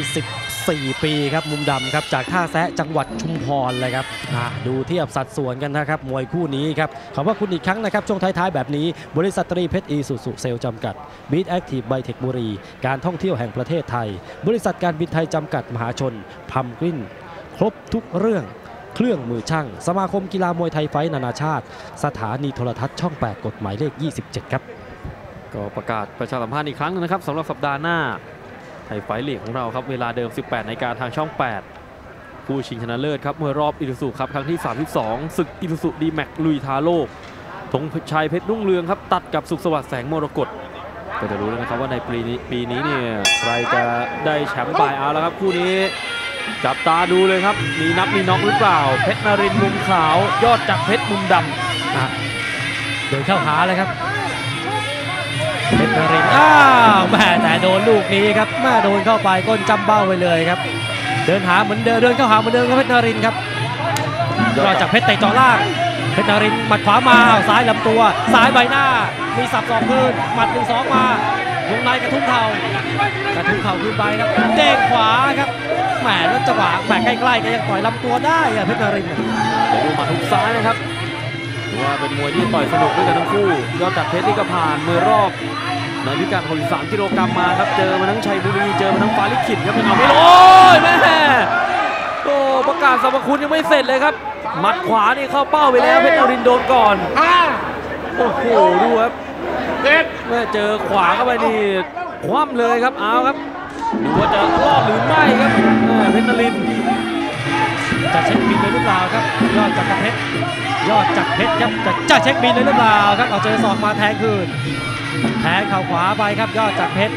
44 ปีครับมุมดำครับจากท่าแซะจังหวัดชุมพรเลยครับดูเทียบสัดส่วนกันนะครับมวยคู่นี้ครับขอบคุณอีกครั้งนะครับช่วงท้ายๆแบบนี้บริษัทตรีเพชรอีซูซูเซลจำกัดบีทแอคทีฟไบเทคบุรีการท่องเที่ยวแห่งประเทศไทยบริษัทการบินไทยจำกัดมหาชนพัมกรินครบทุกเรื่องเครื่องมือช่างสมาคมกีฬามวยไทยไฟท์นานาชาติสถานีโทรทัศน์ช่อง 8 กฎหมายเลข 27 ครับก็ประกาศประชาสัมพันธ์อีกครั้งนึงนะครับสำหรับสัปดาห์หน้าไทยไฟท์ลีกของเราครับเวลาเดิม 18 นาฬิกาทางช่อง 8 คู่ชิงชนะเลิศครับมวยรอบอิซูซุครับครั้งที่ 32 ศึกอิซูซุดีแม็กลุยท้าโลกธงชัยเพชรรุ่งเรืองครับตัดกับสุขสวัสดิ์แสงมรกตก็จะรู้แล้วนะครับว่าในปีนี้เนี่ยใครจะได้แชมป์ไปเอาแล้วครับคู่นี้จับตาดูเลยครับมีนับมีน็อกหรือเปล่าเพชรนรินทร์มุมขาวยอดจากเพชรมุมดำเดินเข้าหาเลยครับเพชรนรินทร์แม่แต่โดนลูกนี้ครับแม่โดนเข้าไปก้นจำเบ้าไปเลยครับเดินหาเหมือนเดิมเดินเข้าหาเหมือนเดิมครับเพชรนรินทร์ครับยอดจากเพชรเตะเจาะล่างเพชรนรินทร์หมัดขวามาซ้ายลำตัวซ้ายใบหน้ามีสับศอกคืนหมัด 1-2 มาวงในกระทุ้งเข่าคืนไปครับเด้งขวาครับแหมแล้วจังหวะแหมใกล้ๆก็ยังต่อยลำตัวได้เพชรนรินทร์เดี๋ยวดูหมัดทุกซ้ายนะครับถือว่าเป็นมวยที่ต่อยสนุกด้วยกันทั้งคู่ยอดจากเพชรนี่ก็ผ่านมือรอบในพิกัด63 กิโลกรัมมาครับเจอมาทั้งชัยบุรีเจอมาทั้งฟ้าลิขิตครับเป็นเอาไม่ลงแม่โอ้ประกาศสรรพคุณยังไม่เสร็จเลยครับหมัดขวานี่เข้าเป้าไปแล้วเพชรนรินทร์โดนก่อนโอ้โหดูครับเมื่อเจอขวาเข้าไปนี่คว่ำเลยครับเอาครับดูว่าจะรอดหรือไม่ครับเพชรนรินทร์จะเช็คบินเลยหรือเปล่าครับยอดจากเพชรครับจะเช็คบินเลยหรือเปล่าครับเอาเจอศอกมาแทงคืนแทงเข่าขวาไปครับยอดจากเพชร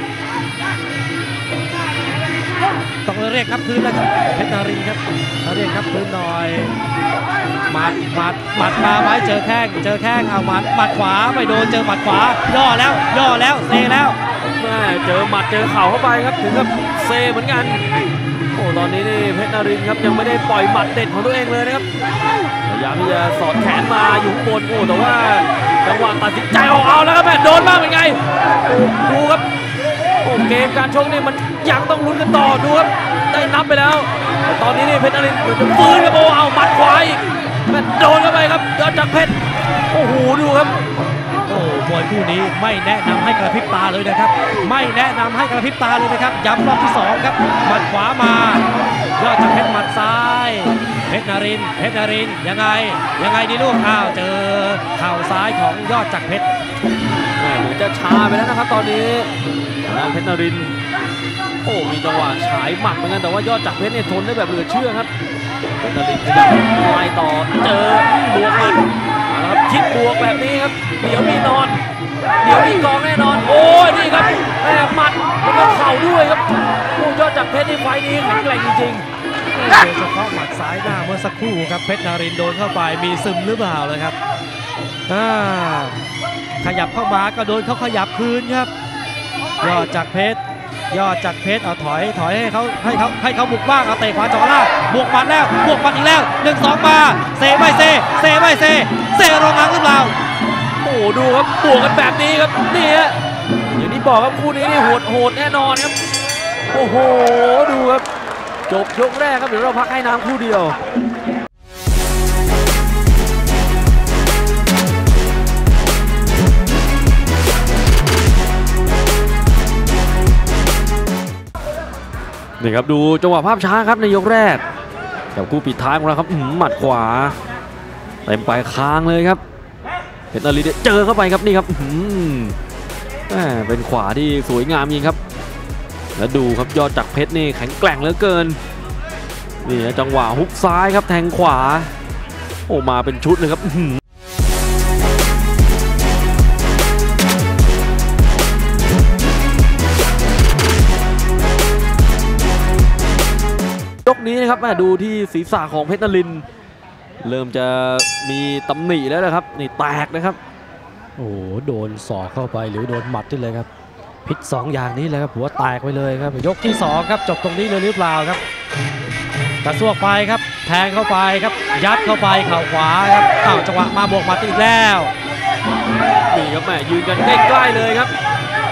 ต้องเรียกครับคืนแล้วครับเพชรนรินทร์ครับเรียกครับคืนหน่อยหมัดมาไว้เจอแข้งเอาหมัดขวาไปโดนเจอหมัดขวาย่อแล้วเซแล้วเจอหมัดเจอเข่าเข้าไปครับถึงกับเซเหมือนกันโอ้ตอนนี้นี่เพชรนรินทร์ครับยังไม่ได้ปล่อยหมัดเด็ดของตัวเองเลยนะครับพยายามที่จะสอดแขนมาอยู่บนโอ้แต่ว่าจังหวะตัดสินใจเอาแล้วครับแม่โดนบ้างเป็นไงดูครับโอ้เกมการชกนี่มันยังต้องลุ้นกันต่อดูครับได้นับไปแล้วแต่ตอนนี้นี่เพชรนรินทร์เหมือนจะฟื้นครับโอ้เอาหมัดขวาอีกแม่โดนเข้าไปครับยอดจากเพชรโอ้โหดูครับโอ้มวยคู่นี้ไม่แนะนำให้กระพริบตาเลยนะครับไม่แนะนำให้กระพริบตาเลยนะครับย้ำรอบที่2ครับหมัดขวามายอดจากเพชรหมัดซ้ายเพชรนรินทร์ยังไงดีลูกเจอเข่าซ้ายของยอดจากเพชรเหมือนจะช้าไปแล้วนะครับตอนนี้เพชรนรินทร์โอ้มีจังหวะฉายหมัดเหมือนกันแต่ว่ายอดจากเพชรเนี่ยทนได้แบบเหลือเชื่อครับเพชรนรินทร์จะไล่ต่อเจอบวกหมัดนะครับคิดบวกแบบนี้ครับเดี๋ยวมีนอนเดี๋ยวมีกองแน่นอนโอ้ยนี่ครับแม่หมัดแล้วก็เข่าด้วยครับโอ้ยอดจากเพชรในไฟนี้แข็งแกร่งจริงๆโดยเฉพาะหมัดซ้ายหน้าเมื่อสักครู่ครับเพชรนรินทร์โดนเข้าไปมีซึมหรือเปล่าเลยครับขยับเข้ามาก็โดนเขาขยับคืนครับยอดจากเพชรเอาถอยให้เขาบุกบ้างเอาเตะขวาจ่อล่างบวกหมัดอีกแล้ว 1-2 มาเซไม่เซรองหลังหรือเปล่าโอ้ดูครับบวกกันแบบนี้ครับนี่ฮะอย่างที่บอกครับคู่นี้นี่โหดแน่นอนครับโอ้โหดูครับจบยกแรกครับเดี๋ยวเราพักให้น้ำคู่เดียวนี่ครับดูจังหวะภาพช้าครับในยกแรกกับคู่ปิดท้ายของเราครับหมัดขวาเต็มปลายคางเลยครับเพชรนรินทร์เจอเข้าไปครับนี่ครับเป็นขวาที่สวยงามจริงครับแล้วดูครับยอดจากเพชรนี่แข็งแกร่งเหลือเกินนี่จังหวะฮุกซ้ายครับแทงขวาโอ้มาเป็นชุดเลยครับยกนี้นะครับดูที่ศีรษะของเพชรนรินทร์เริ่มจะมีตำหนิแล้วนะครับนี่แตกนะครับโอ้โดนศอกเข้าไปหรือโดนหมัดที่เลยครับพิษ2อย่างนี้เลยครับหัวแตกไปเลยครับยกที่2ครับจบตรงนี้เลยหรือเปล่าครับกระซวกไปครับแทงเข้าไปครับยัดเข้าไปเข่าขวาครับจังหวะมาบวกหมัดอีกแล้วนี่ครับแม่ยืนกันใกล้ๆเลยครับ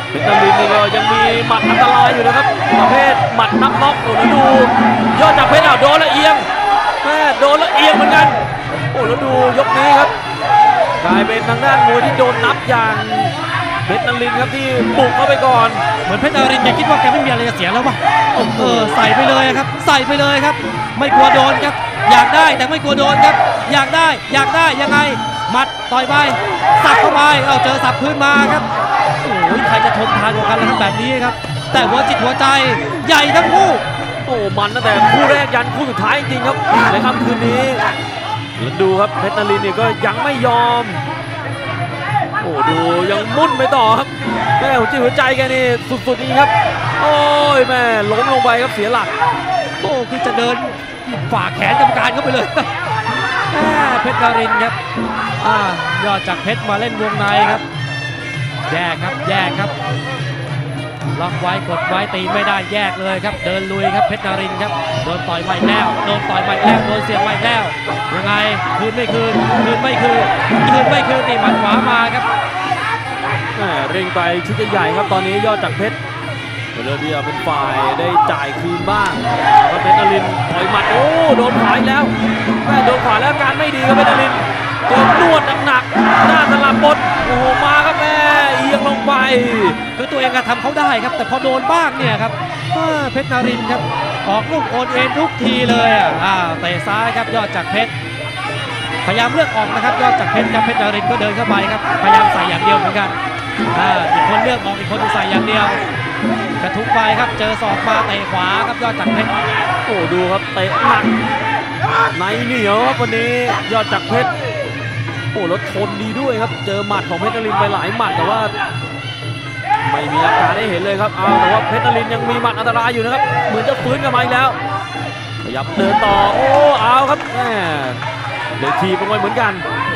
เพชรนรินทร์นี่ก็ยังมีหมัดอันตรายอยู่นะครับประเภทหมัดนับน็อกโอ้แล้วดูยอดจากเพชรโดนละเอียงแม่โดนละเอียงเหมือนกันโอ้แล้วดูยกนี้ครับกลายเป็นทางด้านมวยที่โดนนับอย่างเพชรนรินทร์ครับที่บุกเข้าไปก่อนเหมือนเพชรนรินทร์แกคิดว่าแกไม่มีอะไรจะเสียแล้ววะใส่ไปเลยครับใส่ไปเลยครับไม่กลัวโดนครับอยากได้แต่ไม่กลัวโดนครับอยากได้ยังไงหมัดต่อยไปสับเข้าไปเจอสับพื้นมาครับโอ้ยใครจะทนทานกว่ากันล่ะครับแบบนี้ครับแต่หัวจิตหัวใจใหญ่ทั้งคู่โอ้มันตั้งแต่คู่แรกยันคู่สุดท้ายจริงๆครับในค่ำคืนนี้แล้วดูครับเพชรนรินทร์นี่ก็ยังไม่ยอมโอ้ดูยังมุ่นไปต่อครับแม่หัวจิตหัวใจแกนี่สุดๆจริงครับโอ้ยแม่ล้มลงไปครับเสียหลักโอ้คือจะเดินฝ่าแขนกรรมการเข้าไปเลยเพชรนรินทร์ครับยอดจากเพชรมาเล่นวงในครับแยกครับล็อกไว้กดไว้ตีไม่ได้แยกเลยครับเดินลุยครับเพชรนรินทร์ครับโดนต่อยไม่แล้วโดนต่อยไม่แล้วโดนเสียบไม่แล้วยังไงคืนไม่คืนตีหมัดขวามาครับเร่งไปชุดใหญ่ครับตอนนี้ยอดจากเพชรเรือเดียวเป็นฝ่ายได้จ่ายคืนบ้างเพชรนรินทร์ต่อยหมัดโอ้โดนขวาแล้วแม่โดนขวาแล้วการไม่ดีครับเพชรนรินทร์โดนนวดหนักหน้าสลับบนโอ้โหมาครับแม่เอียงลงไปคือตัวเองก็ทำเขาได้ครับแต่พอโดนบ้างเนี่ยครับเพชรนรินทร์ครับออกลูกโอนเอ็นทุกทีเลยเตะซ้ายครับยอดจากเพชรพยายามเลือกออกนะครับยอดจากเพชรครับเพชรนรินทร์ก็เดินเข้าไปครับพยายามใส่อย่างเดียวเหมือนกันอีกคนเลือกออกอีกคนใส่อย่างเดียวกระทุ้งไปครับเจอศอกมาเตะขวาครับยอดจากเพชรโอ้ดูครับเตะหนักในเหนียวครับวันนี้ยอดจากเพชรโอ้แล้วทนดีด้วยครับเจอหมัดของเพชรนรินทร์ไปหลายหมัดแต่ว่าไม่มีอาการให้เห็นเลยครับแต่ว่าเพชรนรินทร์ยังมีหมัดอันตรายอยู่นะครับเหมือนจะฟื้นกลับมาอีกแล้วขยับเดินต่อโอ้เอาครับแม่เลยทีไปเหมือนกัน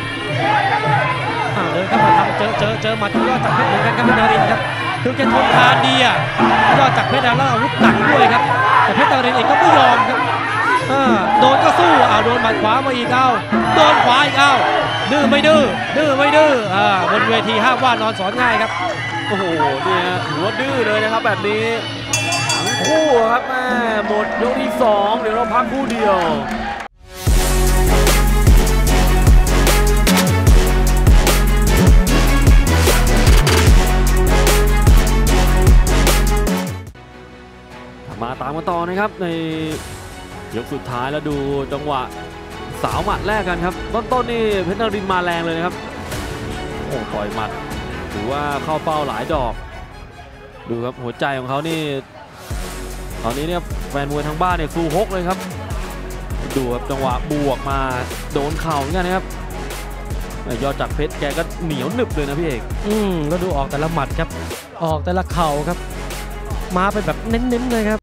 เดินเข้ามาทำเจอหมัดยอดจากเพชรเหมือนกันครับเพชรนรินทร์ครับคือแกทนทานดียอดจากเพชรแล้วอาวุธหนักด้วยครับแต่เพชรนรินทร์เองก็ไม่ยอมครับโดนก็สู้โดนหมัดขวามาอีกโดนขวาอีกดื้อไม่ดื้อบนเวทีห้ามว่านอนสอนง่ายครับโอ้โหเนี่ยถือว่าดื้อเลยนะครับแบบนี้ทั้งคู่ครับแม่หมดยกที่2เดี๋ยวเราพักคู่เดียวมาตามกันต่อนะครับในยกสุดท้ายแล้วดูจังหวะสาวหมัดแรกกันครับต้นนี่เพชรนรินทร์มาแรงเลยนะครับโอ้ต่อยหมัดถือว่าเข้าเป้าหลายดอกดูครับหัวใจของเขานี่ตอนนี้เนี่ยแฟนมวยทางบ้านเนี่ยฟูฮกเลยครับดูครับจังหวะบวกมาโดนเข่าเหมือนกันนะครับยอดจากเพชรแกก็เหนียวหนึบเลยนะพี่เอกก็ดูออกแต่ละหมัดครับออกแต่ละเข่าครับมาไปแบบเน้นๆเลยครับ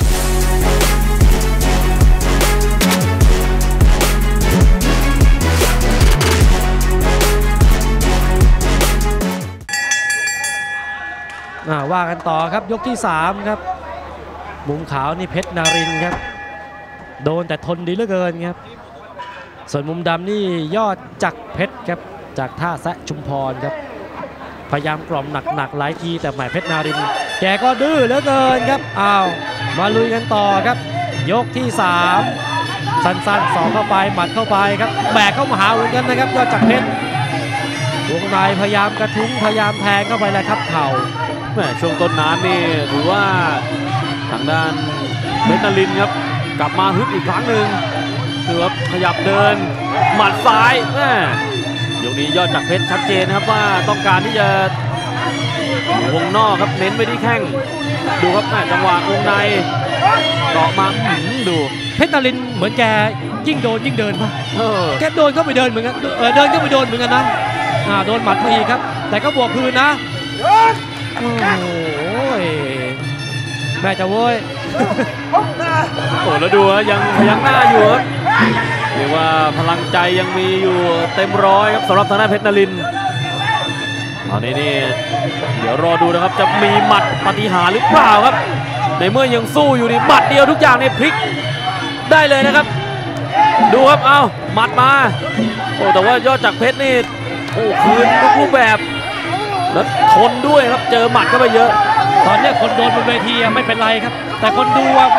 ว่ากันต่อครับยกที่3ครับมุมขาวนี่เพชรนรินทร์ครับโดนแต่ทนดีเหลือเกินครับส่วนมุมดำนี่ยอดจากเพชรครับจากท่าแซะชุมพรครับพยายามกล่อมหนักหลายทีแต่แหมเพชรนรินทร์แกก็ดื้อเหลือเกินครับมาลุยกันต่อครับยกที่3สั้นๆสองเข้าไปหมัดเข้าไปครับแบกเข้ามาหาเหมือนกันนะครับยอดจากเพชรวงในพยายามกระทุ้งพยายามแทงเข้าไปแล้วครับเข่าช่วงต้นน้ำนี่ถือว่าทางด้านเพชรนรินทร์ครับกลับมาฮึดอีกครั้งหนึ่งถือว่าขยับเดินหมัดซ้ายยกนี้ยอดจากเพชรชัดเจนครับว่าต้องการที่จะวงนอกครับเน้นไปที่แข้งดูครับจังหวะวงในเกาะมาดูเพชรนรินทร์เหมือนแกยิ่งโดนยิ่งเดินป่ะแกโดนก็ไปเดินเหมือนกันเดินก็ไปโดนเหมือนกันนะโดนหมัดมาอีกครับแต่ก็บวกคืนนะโอ้ยแม่จะโว้ยโอ้แล้วดูยังพยักหน้าอยู่ครับเรียกว่าพลังใจยังมีอยู่เต็มร้อยครับสำหรับทางด้านเพชรนรินทร์ตอนนี้นี่เดี๋ยวรอดูนะครับจะมีหมัดปาฏิหาริย์หรือเปล่าครับในเมื่อยังสู้อยู่นี่หมัดเดียวทุกอย่างเนี่ยพลิกได้เลยนะครับดูครับหมัดมาโอ้แต่ว่ายอดจากเพชรนี่โอ้คืนทุกรูปแบบแล้วทนด้วยครับเจอหมัดเข้าไปเยอะตอนนี้คนโดนบนเวทีไม่เป็นไรครับแต่คนดูแหม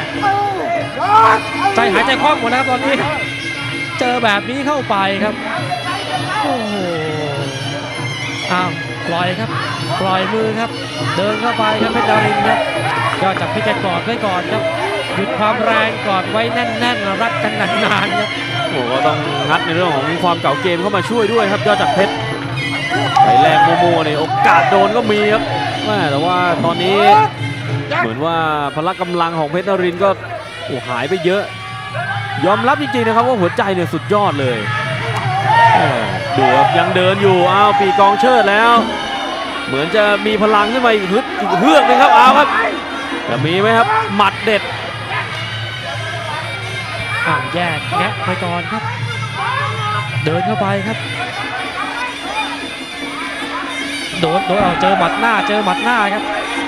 ใจหายใจคว่ำหมดแล้วตอนนี้เจอแบบนี้เข้าไปครับโอ้โหอ้าวปล่อยครับปล่อยมือครับเดินเข้าไปครับเพชรดารินครับยอดจากเพชรกอดไว้ก่อนครับหยุดความแรงกอดไว้แน่นๆรัดกันนานๆครับโอ้ก็ต้องงัดในเรื่องของความเก่าเกมเข้ามาช่วยด้วยครับยอดจากเพชรไปแรงมัวๆเนี่ยโอกาสโดนก็มีครับแต่ว่าตอนนี้เหมือนว่าพละกำลังของเพชรนรินทร์ก็หายไปเยอะยอมรับจริงๆนะครับว่าหัวใจเนี่ยสุดยอดเลยดูครับยังเดินอยู่อ้าวปีกองเชิดแล้วเหมือนจะมีพลังขึ้นมาอีกเฮือกนึงครับอ้าวครับจะมีไหมครับหมัดเด็ดแยกแงะไปก่อนครับเดินเข้าไปครับโดนเจอหมัดหน้าครับ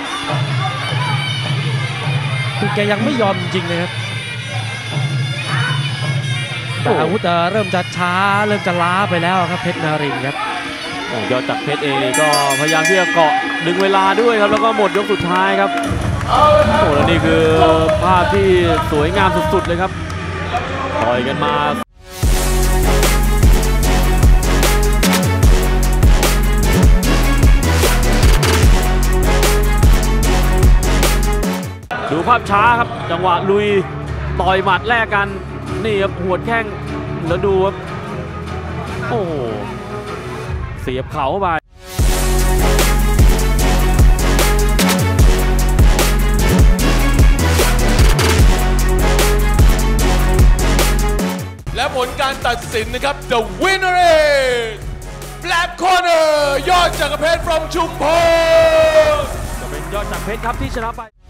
คือแกยังไม่ยอมจริงเลยครับแต่อาวุธเริ่มจะช้าเริ่มจะล้าไปแล้วครับเพชรนรินทร์ครับยอดจากเพชรเองนี่ก็พยายามที่จะเกาะดึงเวลาด้วยครับแล้วก็หมดยกสุดท้ายครับโอ้แล้วนี่คือภาพที่สวยงามสุดๆเลยครับต่อยกันมาดูภาพช้าครับจังหวะลุยต่อยหมัดแลกกันนี่ครับหัวแข้งแล้วดูครับโอ้โหเสียบเข่าเข้าไปและผลการตัดสินนะครับ The winner is Black Corner ยอดจักรเพชร from ชุมพรจะเป็นยอดจักรเพชรครับที่ชนะไป